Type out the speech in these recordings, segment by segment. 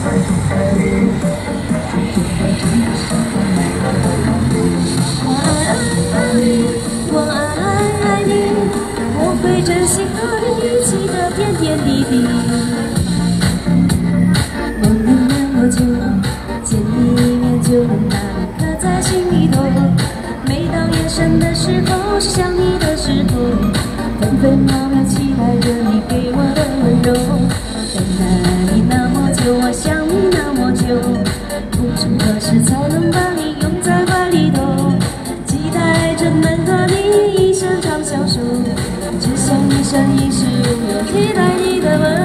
我爱你，我会珍惜和你一起的点点滴滴。梦里那么久，见你一面就能把你刻在心里头。每当夜深的时候，是想你的时候，分分秒秒期待着你给我的温柔。等待你那么久，我想你那么久，不知何时才能把你拥在怀里头。期待着能和你一生长相守，只想一生一世拥有期待你的吻。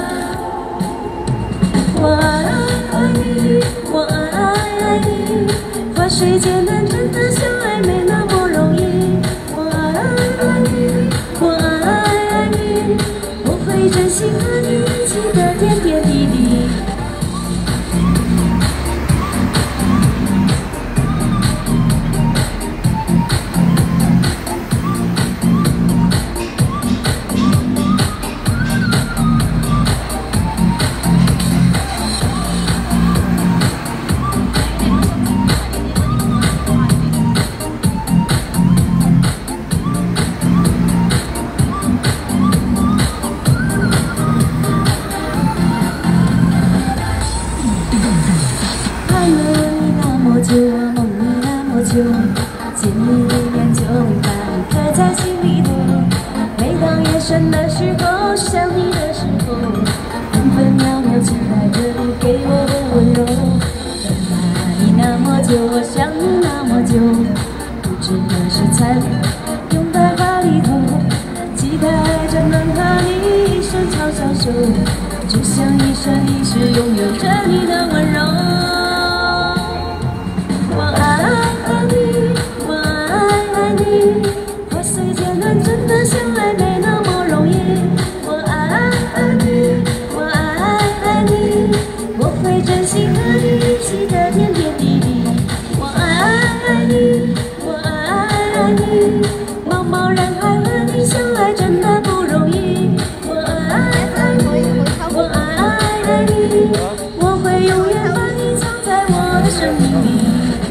我爱你，我爱你，花水间难真的相爱没那么容易。我爱你，我爱你，我会珍惜和你一起的点点滴滴。爱了你那么久，梦你那么久，见你一面就能把你刻在心里头。每当夜深的时候，想你的时候，分分秒秒期待着你给我的温柔。等待你那么久，我想你那么久，不知何时才能拥在怀里头。期待着能和你一生长相守，只想一生一世拥有着你的温柔。我爱你，我爱你，花虽艰难，真的相爱没那么容易。我爱你，我爱你，我会珍惜和你一起的点点滴滴。我爱你，我爱你，茫茫人海和你相爱真的不容易。我爱你，我爱你，我会永远把你藏在我的生命里。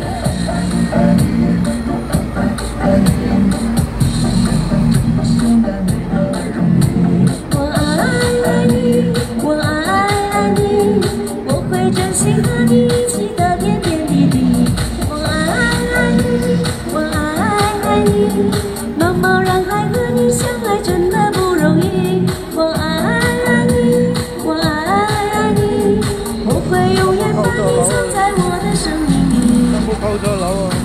我爱你，我爱你，我会珍惜和你一起的点点滴滴。我爱你，我爱你，茫茫人海和你相爱真的不容易。我爱你，我爱你，我会永远把你藏在我的生命里。 冇扣咗樓啊！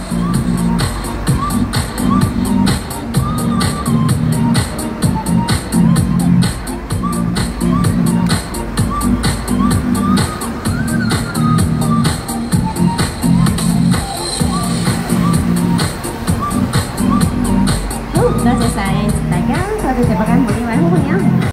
多謝晒大家，多謝直播間每一位好朋友。